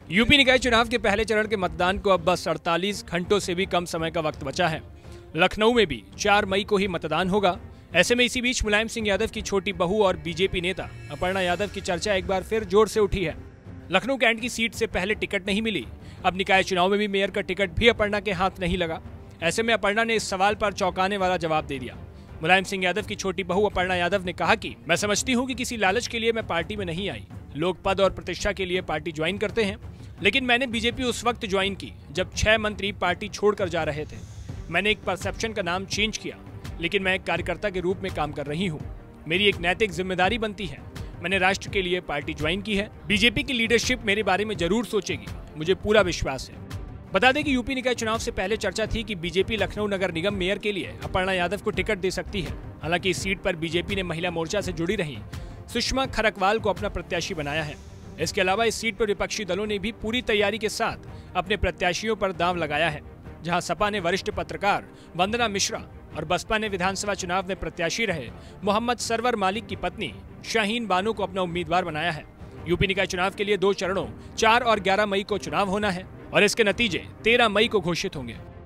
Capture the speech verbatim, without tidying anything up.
UP निकाय चुनाव के पहले चरण के मतदान को अब बस अड़तालीस घंटों से भी कम समय का वक्त बचा है। लखनऊ में भी चार मई को ही मतदान होगा। ऐसे में इसी बीच मुलायम सिंह यादव की छोटी बहू और बीजेपी नेता अपर्णा यादव की चर्चा एक बार फिर जोर से उठी है। लखनऊ कैंट की सीट से पहले टिकट नहीं मिली, अब निकाय चुनाव में भी मेयर का टिकट भी अपर्णा के हाथ नहीं लगा। ऐसे में अपर्णा ने इस सवाल पर चौंकाने वाला जवाब दे दिया। मुलायम सिंह यादव की छोटी बहू अपर्णा यादव ने कहा कि मैं समझती हूँ कि किसी लालच के लिए मैं पार्टी में नहीं आई। लोग पद और प्रतिष्ठा के लिए पार्टी ज्वाइन करते हैं, लेकिन मैंने बीजेपी उस वक्त ज्वाइन की जब छह मंत्री पार्टी छोड़कर जा रहे थे। मैंने एक परसेप्शन का नाम चेंज किया, लेकिन मैं एक कार्यकर्ता के रूप में काम कर रही हूँ। मेरी एक नैतिक जिम्मेदारी बनती है। मैंने राष्ट्र के लिए पार्टी ज्वाइन की है। बीजेपी की लीडरशिप मेरे बारे में जरूर सोचेगी, मुझे पूरा विश्वास है। बता दें कि यूपी निकाय चुनाव से पहले चर्चा थी कि बीजेपी लखनऊ नगर निगम मेयर के लिए अपर्णा यादव को टिकट दे सकती है। हालांकि इस सीट पर बीजेपी ने महिला मोर्चा से जुड़ी रही सुषमा खरकवाल को अपना प्रत्याशी बनाया है। इसके अलावा इस सीट पर विपक्षी दलों ने भी पूरी तैयारी के साथ अपने प्रत्याशियों पर दांव लगाया है। जहां सपा ने वरिष्ठ पत्रकार वंदना मिश्रा और बसपा ने विधानसभा चुनाव में प्रत्याशी रहे मोहम्मद सरवर मालिक की पत्नी शाहीन बानो को अपना उम्मीदवार बनाया है। यूपी निकाय चुनाव के लिए दो चरणों चार और ग्यारह मई को चुनाव होना है और इसके नतीजे तेरह मई को घोषित होंगे।